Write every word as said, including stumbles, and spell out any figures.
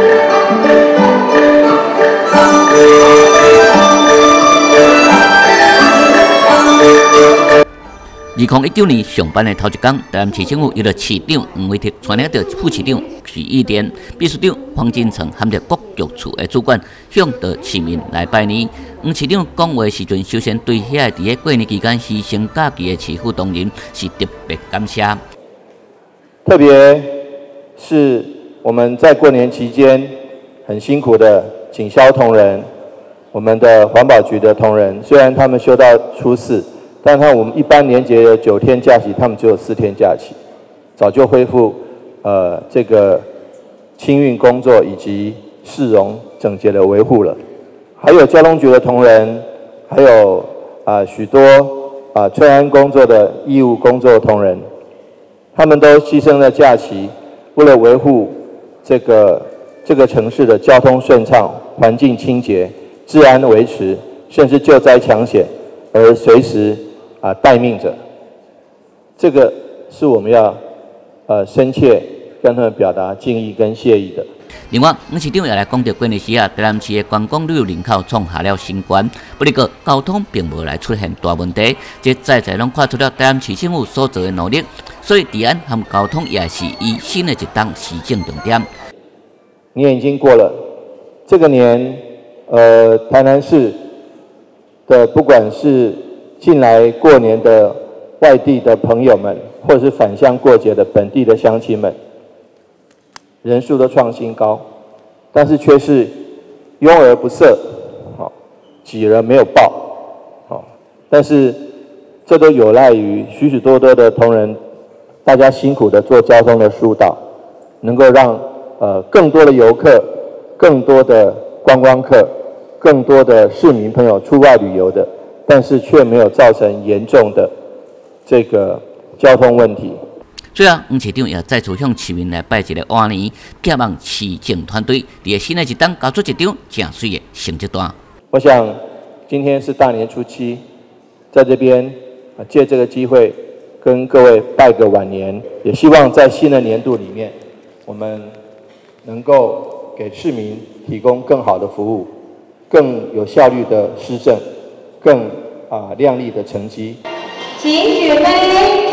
二零一九年上班的头一天，台南市政府由着市长黄伟哲带领着副市长许义田、秘书长黄金城，含着各局处的主管，向着市民来拜年。黄市长讲话时阵，首先对遐伫咧过年期间牺牲假期的市府同仁是特别感谢。 特别是我们在过年期间很辛苦的警消同仁，我们的环保局的同仁，虽然他们休到初四。但看我们一般年节有九天假期，他们只有四天假期，早就恢复呃这个清运工作以及市容整洁的维护了。还有交通局的同仁，还有啊、呃、许多啊、呃、催安工作的义务工作同仁，他们都牺牲了假期，为了维护这个这个城市的交通顺畅、环境清洁、治安维持，甚至救灾抢险，而随时。啊，待命者，这个是我们要呃深切跟他们表达敬意跟谢意的。 另外，黄市长也来讲到过年时啊，台南市的观光旅游人口创下了新高，不过交通并无来出现大问题，这再再拢看出了台南市政府所做的努力，所以治安和交通也是以新的一档市政重点。 年已经过了，这个年，呃，台南市的不管是进来过年的外地的朋友们，或者是返乡过节的本地的乡亲们，人数都创新高，但是却是拥而不塞，好，挤而没有爆，好，但是这都有赖于许许多多的同仁，大家辛苦的做交通的疏导，能够让呃更多的游客、更多的观光客、更多的市民朋友出外旅游的。但是却没有造成严重的这个交通问题。 最后，黄市长也再次向市民来拜一个晚年，希望市政团队在新的一档交出一张正水的成绩单。 我想今天是大年初七，在这边借这个机会跟各位拜个晚年，也希望在新的年度里面，我们能够给市民提供更好的服务，更有效率的施政。更啊亮丽的成绩， 请举杯。